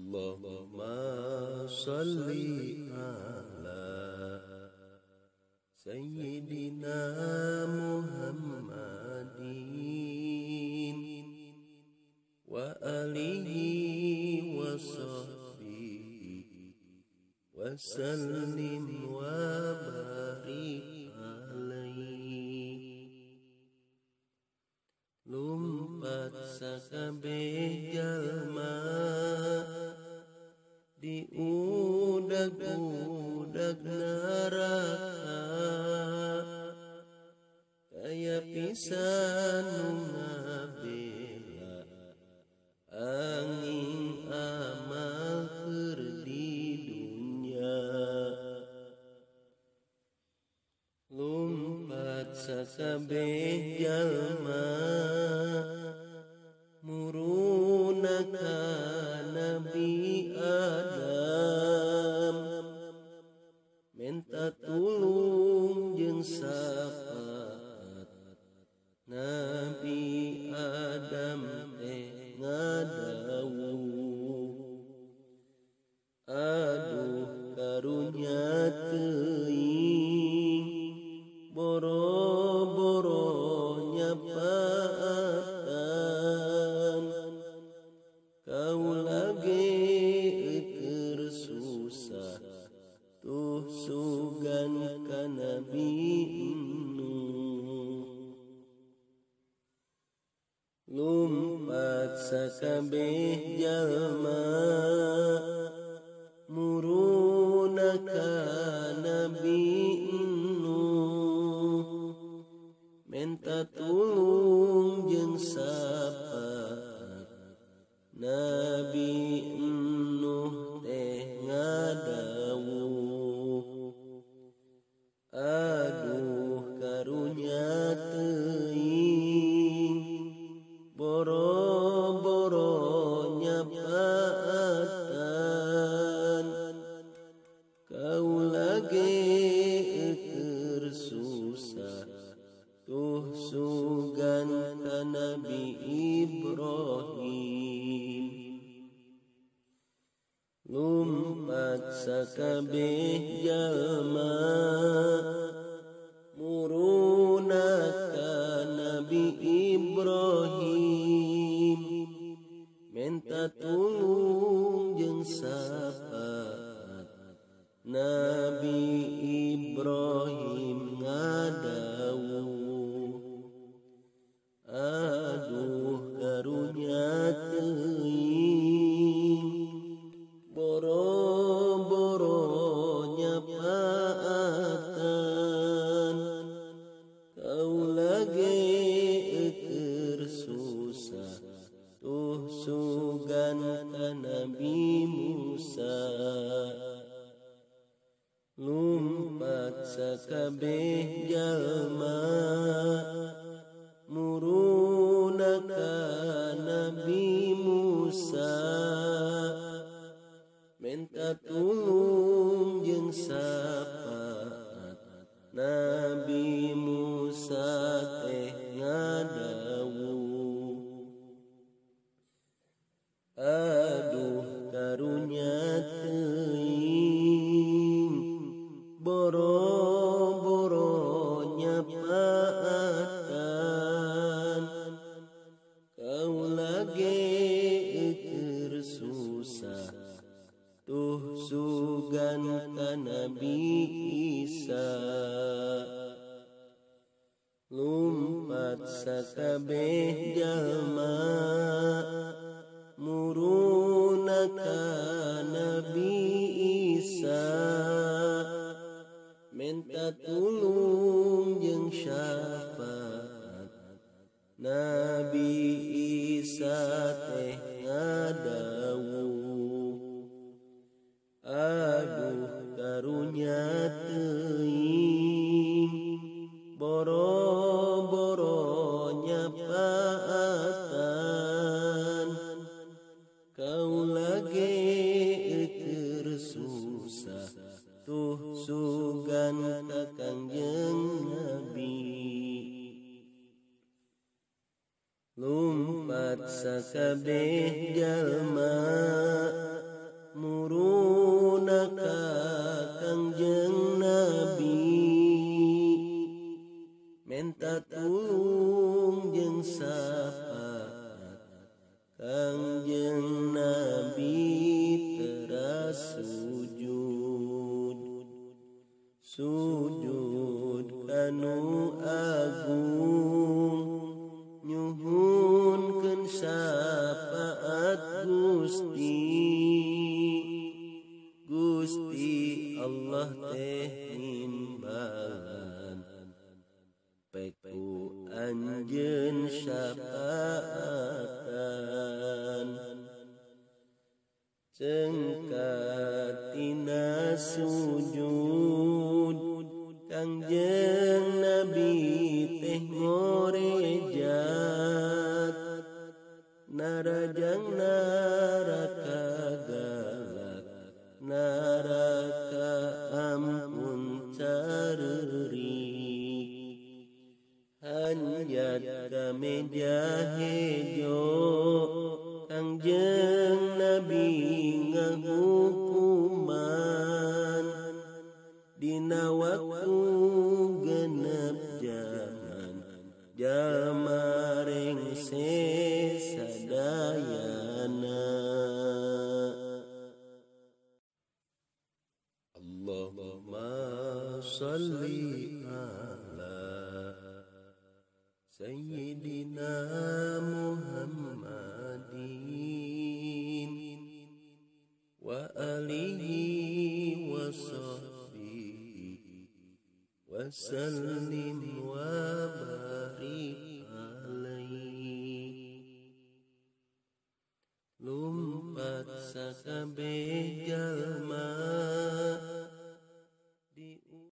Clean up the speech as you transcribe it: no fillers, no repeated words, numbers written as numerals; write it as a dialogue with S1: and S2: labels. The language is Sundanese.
S1: Allahumma sholli ala Sayyidina Muhammadin wa alihi wa sahbihi wa sallim wa barik alaihi. Lumpat sakabeh jalma diudag-udag neraka, kaya pisan nu ngabela angin amal keur di dunya. Lumpat sakabeh jalma muruna ka Nabi Adam, minta tulung jeung sapaat Nabi Adam teh ngadawuh, aduh karunya teuing boro-boro nyapaatan, kaula ge keur susah tuh sugan ka Nabi Nuh. Lumpat sakabeh jalma muruna ka Nabi Nuh, minta tulung jeung sapaat Nabi Nuh teh ngadawuh, aduh karunya teuing boro-boro nyapaatan, kaula ge keur susah tuh sugan ka Nabi Ibrahim. Lumpat sakabeh jalma muruna ka Nabi Ibrahim, minta tulung jeung sapaat Nabi Ibrahim ngadawuh, aduh karunya teuing boro-boro nyapaatan, kaula ge keur susah tuh sugan ka Nabi Musa. Lumpat sakabeh jalma muruna ka Nabi Musa, minta tulung jeung sapaat Nabi Musa teh ngadawuh, aduh karunya teuing boro-boro nyapaatan, kaula ge keur susah tuh sugan ka Nabi Isa. Lumpat sakabeh jalma muruna ka Nabi Isa, minta tulung jeung syafaat Nabi Isa teh ngadawuh, aduh karunya teuing boro-boro nyapaatan, kaula ge keur susah tuh sugan ka Kangjeng Nabi. Lumpat sakabeh jalma Kangjeng Nabi teras sujud kanu agung nyuhunkeun syafaat Gusti Allah teh nimbalan peku anjeun syafaatan cengkatina sujud Kangjeng Nabi teh ngorejat narajang naraka galak naraka ampun carerik hanjat ka meja hejo Kangjeng Nabi ngahukuman dina waktu genep jaman jamareng sadayana Allahumma sholli ala Sayyidina Muhammadin wa alihi wa sahbihi wa sallim wa barik alaihi lumpah